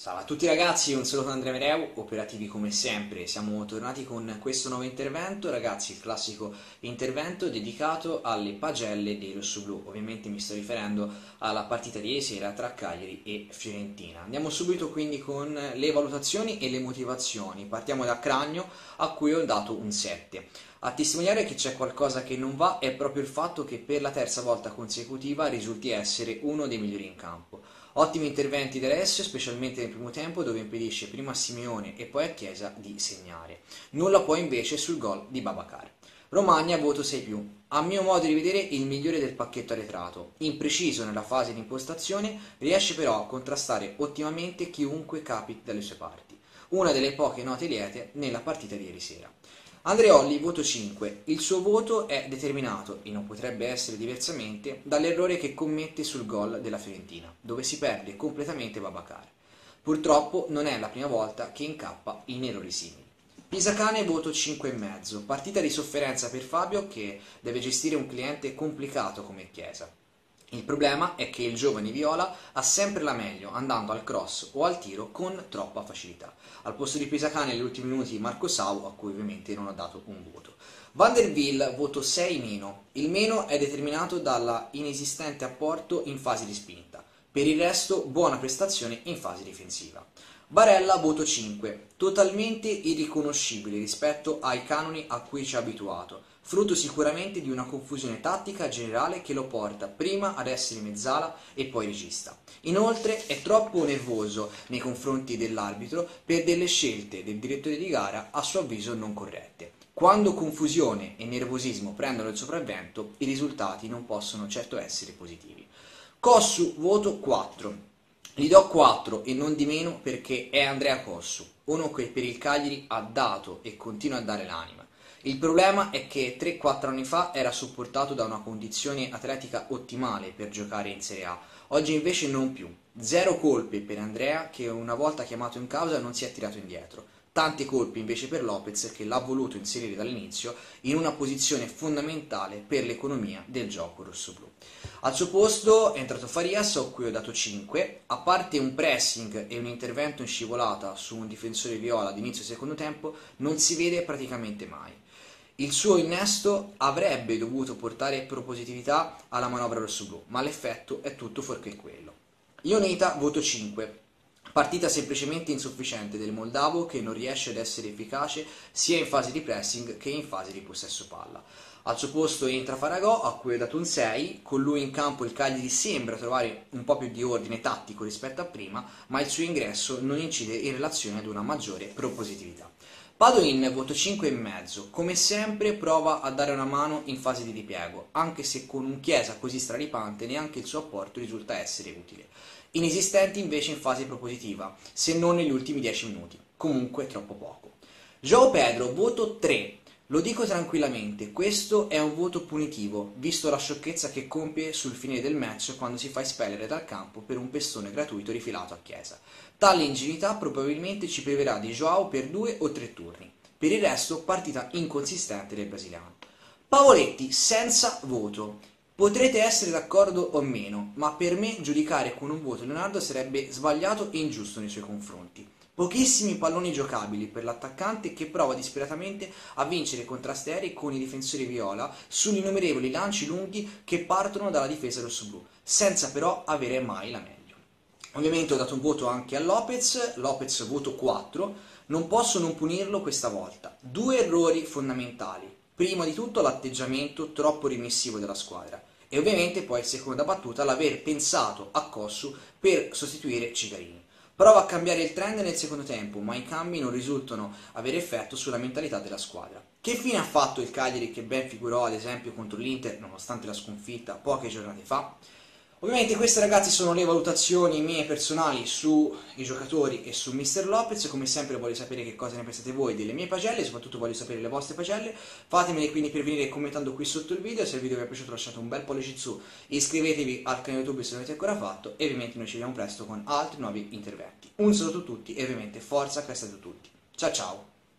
Salve a tutti ragazzi, un saluto da Andrea Mereu, operativi come sempre. Siamo tornati con questo nuovo intervento, ragazzi, il classico intervento dedicato alle pagelle dei rossoblù. Ovviamente mi sto riferendo alla partita di ieri sera tra Cagliari e Fiorentina. Andiamo subito quindi con le valutazioni e le motivazioni. Partiamo da Cragno, a cui ho dato un 7. A testimoniare che c'è qualcosa che non va è proprio il fatto che per la terza volta consecutiva risulti essere uno dei migliori in campo. Ottimi interventi di Alessio, specialmente nel primo tempo dove impedisce prima a Simeone e poi a Chiesa di segnare. Nulla poi invece sul gol di Babacar. Romagna voto 6+. A mio modo di vedere il migliore del pacchetto arretrato. Impreciso nella fase di impostazione, riesce però a contrastare ottimamente chiunque capiti dalle sue parti. Una delle poche note liete nella partita di ieri sera. Andreolli, voto 5. Il suo voto è determinato, e non potrebbe essere diversamente, dall'errore che commette sul gol della Fiorentina, dove si perde completamente Babacar. Purtroppo non è la prima volta che incappa in errori simili. Pisacane, voto 5,5. Partita di sofferenza per Fabio che deve gestire un cliente complicato come Chiesa. Il problema è che il giovane Viola ha sempre la meglio andando al cross o al tiro con troppa facilità. Al posto di Pisacane negli ultimi minuti Marco Sau, a cui ovviamente non ho dato un voto. Van der Wiel, voto 6-. Il meno è determinato dalla inesistente apporto in fase di spinta. Per il resto buona prestazione in fase difensiva. Barella, voto 5. Totalmente irriconoscibile rispetto ai canoni a cui ci ha abituato, frutto sicuramente di una confusione tattica generale che lo porta prima ad essere mezzala e poi regista. Inoltre è troppo nervoso nei confronti dell'arbitro per delle scelte del direttore di gara a suo avviso non corrette. Quando confusione e nervosismo prendono il sopravvento, i risultati non possono certo essere positivi. Cossu, voto 4. Gli do 4 e non di meno perché è Andrea Cossu, uno che per il Cagliari ha dato e continua a dare l'anima. Il problema è che 3-4 anni fa era supportato da una condizione atletica ottimale per giocare in Serie A, oggi invece non più. Zero colpe per Andrea che una volta chiamato in causa non si è tirato indietro. Tante colpe invece per Lopez che l'ha voluto inserire dall'inizio in una posizione fondamentale per l'economia del gioco rossoblù. Al suo posto è entrato Farias, a cui ho dato 5, a parte un pressing e un intervento in scivolata su un difensore viola ad inizio secondo tempo, non si vede praticamente mai. Il suo innesto avrebbe dovuto portare propositività alla manovra rossoblù, ma l'effetto è tutto fuorché quello. Ionita, voto 5. Partita semplicemente insufficiente del moldavo che non riesce ad essere efficace sia in fase di pressing che in fase di possesso palla. Al suo posto entra Faragò, a cui ho dato un 6, con lui in campo il Cagliari sembra trovare un po' più di ordine tattico rispetto a prima, ma il suo ingresso non incide in relazione ad una maggiore propositività. Padoin, voto 5,5. Come sempre prova a dare una mano in fase di ripiego, anche se con un Chiesa così straripante neanche il suo apporto risulta essere utile. Inesistenti invece in fase propositiva, se non negli ultimi 10 minuti, comunque troppo poco. João Pedro, voto 3. Lo dico tranquillamente, questo è un voto punitivo, visto la sciocchezza che compie sul finire del match quando si fa espellere dal campo per un pestone gratuito rifilato a Chiesa. Tale ingenuità probabilmente ci priverà di João per 2 o 3 turni. Per il resto, partita inconsistente del brasiliano. Pavoletti, senza voto. Potrete essere d'accordo o meno, ma per me giudicare con un voto Leonardo sarebbe sbagliato e ingiusto nei suoi confronti. Pochissimi palloni giocabili per l'attaccante che prova disperatamente a vincere contrasti aerei con i difensori viola sugli innumerevoli lanci lunghi che partono dalla difesa rossoblù, senza però avere mai la meglio. Ovviamente ho dato un voto anche a Lopez voto 4, non posso non punirlo questa volta. 2 errori fondamentali. Prima di tutto l'atteggiamento troppo remissivo della squadra e ovviamente poi seconda battuta l'aver pensato a Cossu per sostituire Cigarini. Prova a cambiare il trend nel secondo tempo, ma i cambi non risultano avere effetto sulla mentalità della squadra. Che fine ha fatto il Cagliari che ben figurò ad esempio contro l'Inter, nonostante la sconfitta, poche giornate fa? Ovviamente queste ragazzi sono le valutazioni mie personali sui giocatori e su Mister Lopez. Come sempre voglio sapere che cosa ne pensate voi delle mie pagelle, soprattutto voglio sapere le vostre pagelle. Fatemele quindi per venire commentando qui sotto il video. Se il video vi è piaciuto lasciate un bel pollice in su, iscrivetevi al canale YouTube se non l'avete ancora fatto e ovviamente noi ci vediamo presto con altri nuovi interventi. Un saluto a tutti e ovviamente forza Cresta a tutti. Ciao ciao!